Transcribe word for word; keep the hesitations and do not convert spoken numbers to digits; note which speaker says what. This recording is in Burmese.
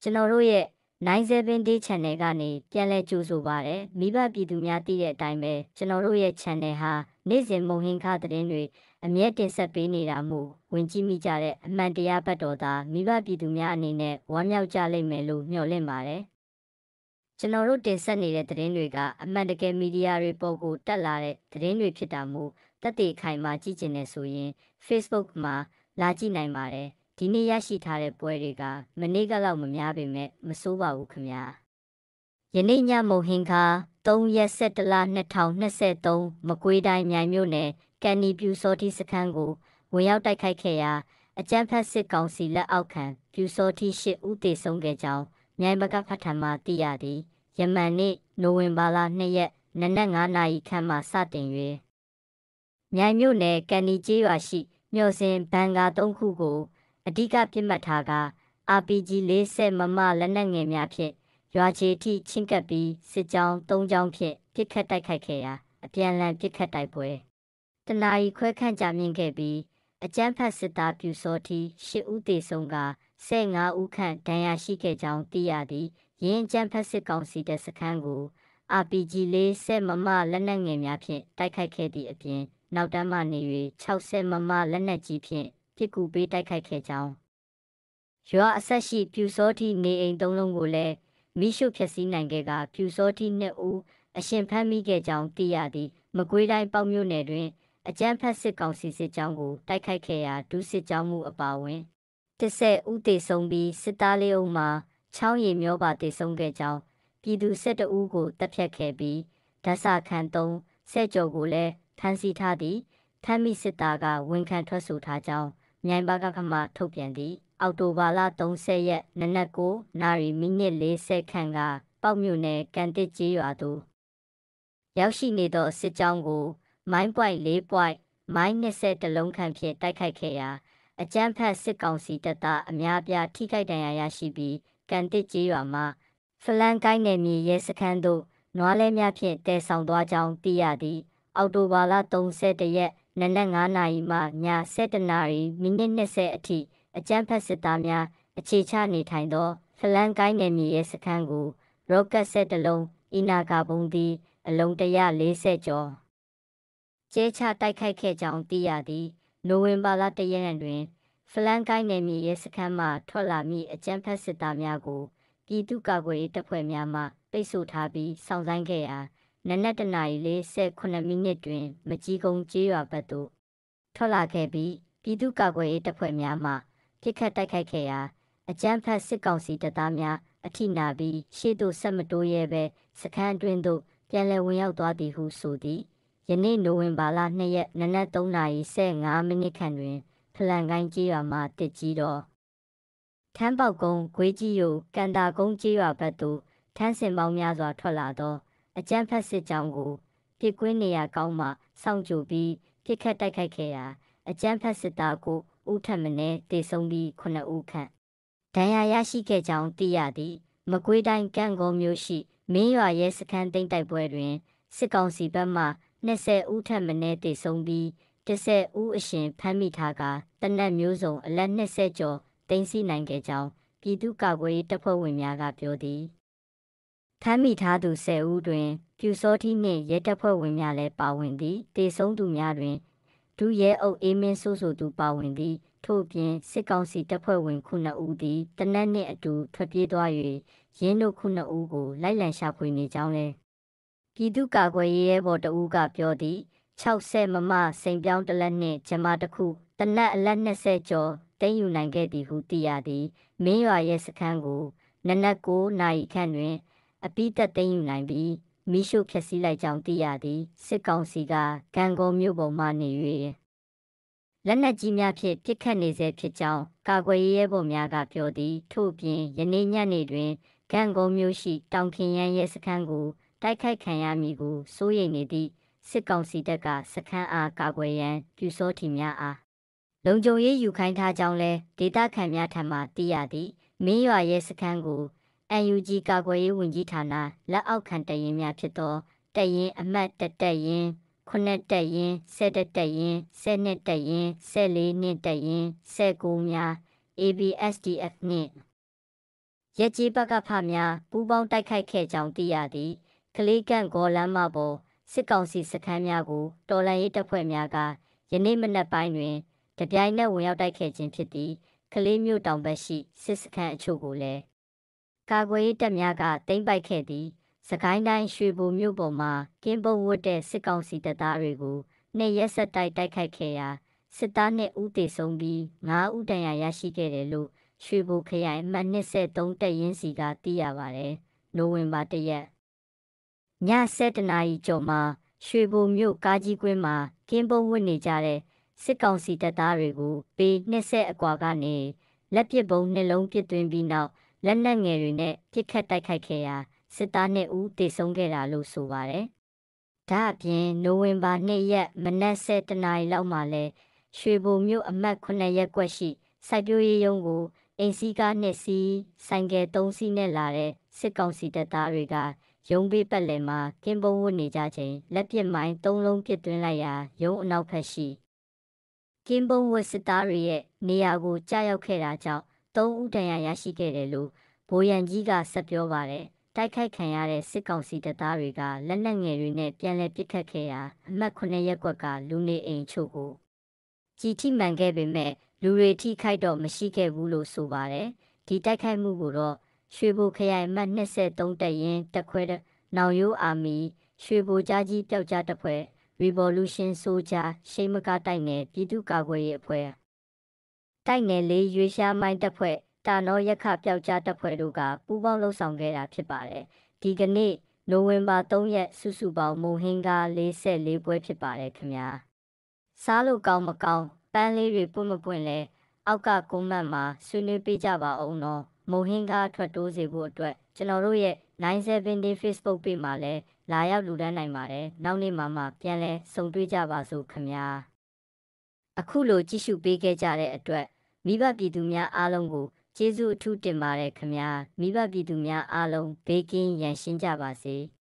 Speaker 1: ကျွန်တော်တို့ရဲ့ nine seven day channel ကနေပြန်လည်ကြိုဆိုပါရစေ။မိဘပြည်သူများသိတဲ့အတိုင်းပဲကျွန်တော်တို့ရဲ့ channel ဟာနေ့စဉ်မုံဟင်းခါသတင်းတွေအမြဲတင်ဆက်ပေးနေတာမို့ဝင်ကြည့်မိကြတဲ့အမှန်တရားဘက်တော်သာမိဘပြည်သူများအနေနဲ့ဝမ်းမြောက်ကြလိမ့်မယ်လို့မျှော်လင့်ပါတယ်။ကျွန်တော်တို့တင်ဆက်နေတဲ့သတင်းတွေကအမှန်တကယ်မီဒီယာတွေပေါ်ကိုတက်လာတဲ့သတင်းတွေဖြစ်တာမို့တက်တေခိုင်မှာကြည့်ကျင်နေဆိုရင် Facebook မှာလာကြည့်နိုင်ပါတယ်။ဒီနေ့ရရှိထားတဲ့ပွဲတွေကမနေ့ကလောက်မများပေမဲ့မစိုးပါဘူးခင်ဗျာယနေ့ညမုံဟင်ခါthreeရက်one oneလtwo thousand twenty-threeမကွေးတိုင်းမြိုင်မြို့နယ်ကန်နီပြူစောတိစခန်းကိုဝင်ရောက်တိုက်ခိုက်ခဲ့ရာအကြမ်းဖက်စစ်ကောင်စီလက်အောက်ခံပြူစောတိeightဦးသေဆုံးခဲ့ကြောင်းမြိုင်ဘကဖတ်ထံမှသိရသည်ယမန်နေ့နိုဝင်ဘာလtwoရက်နနက်fiveနာရီခန့်မှစတင်၍မြိုင်မြို့နယ်ကန်နီကျေးရွာရှိမြို့စဉ်ဘန်ကာthreeခုကိုအဓိကပြစ်မှတ်ထားက R P G fortyမမလက်နက်ငယ်များဖြင့်ရွာချေထိချင်းကပ်ပြီးစစ်ကြောင်းthreeကြောင်းဖြင့်ပစ်ခတ်တိုက်ခိုက်ခဲ့ရာအပြန်အလှန်ပစ်ခတ်တိုက်ပွဲတနာရီခွဲခန့်ကြာမြင့်ခဲ့ပြီးအကြမ်းဖက်စစ်သားပြူစောတိeightဦးသေဆုံးကfifteenဦးခန့်ဒဏ်ရာရှိခဲ့ကြောင်းသိရသည်ရင်းအကြမ်းဖက်စစ်ကောင်စီတပ်စခန်းကို R P G fortyမမလက်နက်ငယ်များဖြင့်တိုက်ခိုက်ခဲ့သည့်အပြင်နောက်တန်းမှနေ၍sixtyမမလက်နက်ကြီးဖြင့်ပစ်ကူပေးတိုက်ခိုက်ခဲ့ကြောင်းရွာအဆက်ရှိပြူစောတိနေအိမ်သုံးလုံးကိုလည်းမိရှုဖျက်ဆီးနိုင်ခဲ့ကပြူစောတိtwoဦးအရှင်ဖမ်းမိခဲ့ကြောင်းသိရသည်မကွေးတိုင်းပေါက်မြို့နယ်တွင်အကြမ်းဖက်စစ်ကောင်စီစစ်ကြောင်းကိုတိုက်ခိုက်ခဲ့ရာဒုစစ်ကြောင်းမှုအပါအဝင်tenဦးသေဆုံးပြီးစစ်သားfourဦးမှာချောင်းရည်မျောပါသေဆုံးခဲ့ကြောင်းပြည်သူelevenဦးကိုတပ်ဖြတ်ခဲ့ပြီးဓာတ်စာခံthreeဆယ်ကျော်ကိုလည်းဖမ်းဆီးထားသည်ဖမ်းမိစစ်သားကဝန်ခံထွက်ဆိုထားကြောင်းမြိုင်ဘကခမှထုတ်ပြန်သည်အောက်တိုဘာလthirtyရက်နနက်nineနာရီမိနစ်fortyခန့်ကပေါက်မြို့နယ်ကန်တစ်ကျေးရွာသို့ရောက်ရှိနေသောစစ်ကြောင်းကိုမိုင်းပွိုင့်fourပွိုင့်မိုင်းtwentyလုံးခန့်ဖြင့်တိုက်ခိုက်ခဲ့ရာအကြမ်းဖက်စစ်ကောင်စီတပ်သားအများပြားထိခိုက်ဒဏ်ရာရရှိပြီးကန်တစ်ကျေးရွာမှဖလန်ကိုင်းနယ်မြေရဲစခန်းသို့နွားလဲများဖြင့်တည်ဆောင်သွားကြောင်းသိရသည်အောက်တိုဘာလthirty-oneရက်နနက်fiveနာရီမှညelevenနာရီမိနစ်twentyအထိအကြမ်းဖက်စစ်သားများအခြေချနေထိုင်သောဖလန်ကိုင်းနယ်မြေရဲစခန်းကိုရော့ကတ်sevenလုံးအီနာဂါဘုံသည်အလုံးone hundred fortyကျော်ကျဲချတိုက်ခိုက်ခဲ့ကြောင်းသိရသည်နိုဝင်ဘာလoneရက်တွင်ဖလန်ကိုင်းနယ်မြေရဲစခန်းမှထွက်လာမည့်အကြမ်းဖက်စစ်သားများကိုပြည်သူ့ကာကွယ်ရေးတပ်ဖွဲ့များမှပိတ်ဆို့ထားပြီးစောင့်ဆိုင်းခဲ့ရာနနက်oneနာရီforty-sevenမိနစ်တွင်မကြီးကုန်းကျေးရွာဘက်သို့ထွက်လာခဲ့ပြီးပြည်သူ့ကာကွယ်ရေးတပ်ဖွဲ့များမှပစ်ခတ်တိုက်ခိုက်ခဲ့ရာအကြမ်းဖက်စစ်ကောင်စီတပ်သားများအထိနာပြီးရှေ့သို့ဆက်မတိုးရဲဘဲစခန်းအတွင်းသို့ပြန်လည်ဝင်ရောက်သွားသည်ဟုဆိုသည်ယနေ့နိုဝင်ဘာလtwoရက်နနက်threeနာရီfifteenမိနစ်ခန့်တွင်ဖလန်ကိုင်းကျေးရွာမှတစ်ကြီးတော်ထမ်းပေါက်ကုန်းဂွေးကြီးယိုကန်တာကုန်းကျေးရွာဘက်သို့ထမ်းစင်ပေါင်းများစွာထွက်လာသောအကြမ်းဖက်စစ်ကြောင်းကိုပြစ်ကွင်းနေရာကောင်းမှစောင့်ကြိုပြီးပြစ်ခတ်တိုက်ခိုက်ခဲ့ရာအကြမ်းဖက်စစ်သားကိုဦးထက်မင်းသေဆုံးပြီးnineဦးခန့်ဒဏ်ရာရရှိခဲ့ကြောင်းသိရသည်မကွေးတိုင်းကန့်ကုန်းမြို့ရှိမင်းရွာရဲစခန်းသိမ်းတိုက်ပွဲတွင်စစ်ကောင်စီဘက်မှtwentyဦးထက်မင်းသေဆုံးပြီးtenဦးအရှင်ဖမ်းမိထားကတနက်မျိုးစုံအလက်twentyကျော်သိမ်းဆည်းနိုင်ခဲ့ကြောင်းပြည်သူ့ကာကွယ်ရေးတပ်ဖွဲ့ဝင်များကပြောသည်ဖမ်းမိထားသူtenဦးတွင်ပြူစောတိနှင့်ရဲတပ်ဖွဲ့ဝင်များလည်းပါဝင်သည်သေဆုံးသူများတွင်ဒုရဲအုပ်အေးမင်းစိုးဆိုသူပါဝင်သည်ထို့ပြင်စစ်ကောင်စီတပ်ဖွဲ့ဝင်nineဦးသည်တနက်နှင့်အတူထွက်ပြေးသွား၍ရင်းတို့nineဦးကိုလိုက်လံရှာဖွေနေကြောင်းလည်းပြည်သူ့ကာကွယ်ရေးရဲဘော်တဦးကပြောသည်sixtyမမစိန်ပြောင်းတစ်လက်နှင့်ဂျမားတစ်ခုတနက်အလက်twentyကျော်သိမ်းယူနိုင်ခဲ့သည်ဟုသိရသည်မင်းရွာရဲစခန်းကိုနနက်nineနာရီခန့်တွင်အပိသက်သိမ်းယူနိုင်ပြီးမိရှုဖျက်ဆီးလိုက်ကြောင်းသိရသည်စစ်ကောင်စီကဂံကုန်းမြို့ပေါ်မှနေ၍လက်နက်ကြီးများဖြင့်ပစ်ခတ်နေစေဖြစ်ကြောင်းကာကွယ်ရေးရဲဘော်များကပြောသည်ထို့ပြင်ယနေ့ညနေတွင်ဂံကုန်းမြို့ရှိတောင်ခင်ရန်ရဲစခန်းကိုတိုက်ခိုက်ခံရမည်ကိုစိုးရိမ်နေသည့်စစ်ကောင်စီတပ်ကစခန်းအားကာကွယ်ရန်ပြူစောထီများအားလုံခြုံရေးယူခိုင်းထားကြောင်းလည်းဒေသခံများထံမှသိရသည်မင်းရွာရဲစခန်းကိုN U G ကာကွယ်ရေးဝန်ကြီးဌာနလက်အောက်ခံတပ်ရင်းများဖြစ်သောတပ်ရင်းအမှတ်oneတပ်ရင်းnineတပ်ရင်းelevenတပ်ရင်းtwelveတပ်ရင်းfourteenနှင့်တပ်ရင်းnineteenများ A B S D F နှင့်ရက်ကြီးဘက်ကဖများပူးပေါင်းတိုက်ခိုက်ခဲ့ကြောင်းသိရသည်ကလေးကန့်ဂေါ်လမ်းမပေါ်စစ်ကောင်စီစခန်းများကိုတော်လှန်ရေးတပ်ဖွဲ့များကယနေ့မနက်ပိုင်းတွင်တပြိုင်နက်ဝင်ရောက်တိုက်ခဲ့ခြင်းဖြစ်သည်ကလေးမြို့တောင်ဘက်ရှိစစ်စခန်းအချို့ကိုလည်းကာကွယ်ရေးတပ်များကသိမ်းပိုက်ခဲ့သည်စကိုင်းတိုင်းရွှေဘိုမြို့ပေါ်မှာကင်းပုံဝတ်တဲ့စစ်ကောင်စီတပ်သားတွေကိုနှစ်ရက်ဆက်တိုက်တိုက်ခိုက်ခဲ့ရာစစ်သားနှစ်ဦးသေဆုံးပြီးငါးဦးဒဏ်ရာရရှိခဲ့တယ်လို့ရွှေဘိုခရိုင်အမှတ်နှစ်သုံးတပ်ရင်းစီကသိရပါတယ်။နိုဝင်ဘာတရက်ညဆယ်တနာရီကျော်မှာရွှေဘိုမြို့ကားကြီးကွင်းမှာကင်းပုံဝတ်နေကြတဲ့စစ်ကောင်စီတပ်သားတွေကိုပေနှစ်ဆအကွာကနေလက်ပစ်ဗုံးနှလုံးပစ်သွင်းပြီးနောက်လက်နက်ငယ်တွေနဲ့ပစ်ခတ်တိုက်ခိုက်ခဲ့ရာစစ်သားနှစ်ဦးသေဆုံးခဲ့တာလို့ဆိုပါတယ်။ဒါအပြင်နိုဝင်ဘာနှစ်ရက်မနက်ဆယ်တနာရီလောက်မှာလဲရွှေဘိုမြို့အမှတ်ခုနှစ်ရပ်ကွက်ရှိစိုက်ပျိုးရေးရုံးကိုအိမ်စီးကားနှစ်စီးဆိုင်ကယ်သုံးစီးနဲ့လာတဲ့စစ်ကောင်စီတပ်သားတွေကရုံးဘေးပတ်လည်မှာကင်းပုံဝတ်နေကြချိန်လက်ပစ်မိုင်းသုံးလုံးပစ်သွင်းလိုက်ရာရုံးအနောက်ဘက်ရှိကင်းပုံဝတ်စစ်သားတွေရဲ့နေရာကိုကြားရောက်ခဲ့တာကြောင့်သုံးဦးဒဏ်ရာရရှိခဲ့တယ်လို့ဗိုလ်ရန်ကြီးကဆက်ပြောပါတယ်တိုက်ခိုက်ခံရတဲ့စစ်ကောင်စီတပ်သားတွေကလက်နက်ငယ်တွေနဲ့ပြန်လည်ပစ်ခတ်ခဲ့ရာအမှတ်ခုနှစ်ရပ်ကွက်ကလူနေအိမ်ချို့ကိုကြီးထိမှန်ခဲ့ပေမဲ့လူတွေထိခိုက်တော့မရှိခဲ့ဘူးလို့ဆိုပါတယ်ဒီတိုက်ခိုက်မှုကိုတော့ရွှေဘိုခရိုင်အမှတ်နှစ်သုံးတပ်ရင်းတပ်ခွဲနောင်ရိုးအာမီရွှေဘိုကြားကြီးပျောက်ကြားတပ်ဖွဲ့ Revolution Soldier ရှိမကားတိုက်နယ်ပြည်သူ့ကာကွယ်ရေးအဖွဲ့တိုက်နယ်လေးရွေရှားမိုင်းတပ်ဖွဲ့တာနောရက်ခပျောက်ကြားတပ်ဖွဲ့တို့ကပူးပေါင်းလှုပ်ဆောင်ခဲ့တာဖြစ်ပါတယ်ဒီကနေ့နိုဝင်ဘာသုံးရက်စုစုပေါင်းမုံဟင်းကား၄၄ပွဲဖြစ်ပါတယ်ခင်ဗျာစားလို့ကောင်းမကောင်းပန်းလေးတွေပွင့်မပွင့်လဲအောက်ကကွန်မန့်မှာဆွေးနွေးပေးကြပါအောင်နော်မုံဟင်းကားထွက်တိုးစေဖို့အတွက်ကျွန်တော်တို့ရဲ့nine seven day Facebook page မှာလည်းလာရောက်လူတန်းနိုင်ပါတယ်နောက်နေ့မှမှပြန်လဲဆုံတွေ့ကြပါစို့ခင်ဗျာအခုလိုကြည့်ရှုပေးခဲ့ကြတဲ့အတွက်မိဘပြည်သူများအားလုံးကိုကျေးဇူးအထူးတင်ပါတယ်ခင်ဗျာမိဘပြည်သူများအားလုံးဘေးကင်းရန်ရှင်းကြပါစေ